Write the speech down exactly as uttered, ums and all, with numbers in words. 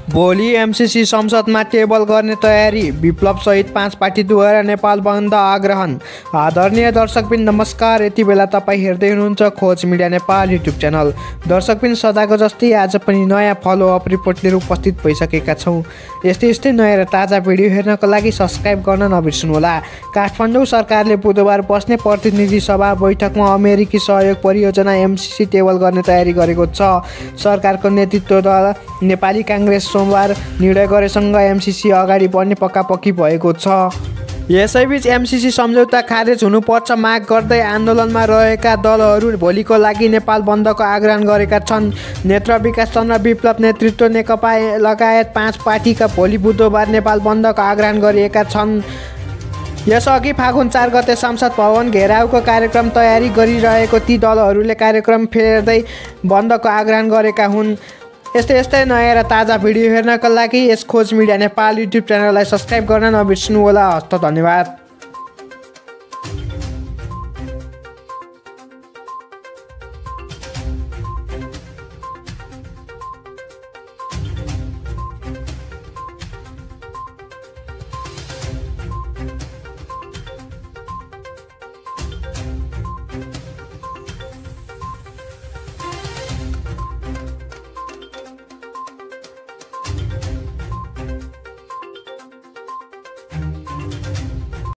भोलि एमसीसी संसदमा टेबल गर्ने तयारी, विप्लव सहित पाँच पार्टीद्वारा नेपाल बन्द आग्रहण। आदरणीय दर्शकबिन नमस्कार, यति बेला तपाईँ हेर्दै हुनुहुन्छ खोज मिडिया नेपाल युट्युब च्यानल। दर्शकबिन सदाको जस्तै आज पनि नयाँ फलोअप रिपोर्ट लिएर उपस्थित भइसकेका छौँ। यस्तै यस्तै नयाँ र ताजा भिडियो हेर्नको लागि सब्सक्राइब गर्न नबिर्सनुहोला। काठमाडौँ सरकारले बुधबार बस्ने प्रतिनिधि सभा बैठकमा अमेरिकी सहयोग परियोजना एमसीसी टेबल गर्ने तयारी गरेको छ। सरकारको नेतृत्वद्वारा नेपाली काङ्ग्रेस सोमबार निर्णय गरेसँग एमसीसी अगाडि बढ्ने पक्कापक्की भएको छ। यसैबीच एमसीसी सम्झौता खारेज हुनुपर्छ माग गर्दै आन्दोलनमा रहेका दलहरू भोलिको लागि नेपाल बन्दको आग्रह गरेका छन्। नेत्र विकास चन्द्र विप्लव नेतृत्व नेकपा लगायत पाँच पार्टीका भोलि बुधबार नेपाल बन्दको आग्रह गरिएका छन्। यसअघि फागुन चार गते संसद भवन घेराउको कार्यक्रम तयारी गरिरहेको ती दलहरूले कार्यक्रम फेर्दै बन्दको आग्रह गरेका हुन्। यस्तै यस्तै नयाँ र ताजा भिडियो हेर्नका लागि यस खोज मिडिया नेपाल युट्युब च्यानललाई सब्सक्राइब गर्न नबिर्सनुहोला। हस्त धन्यवाद।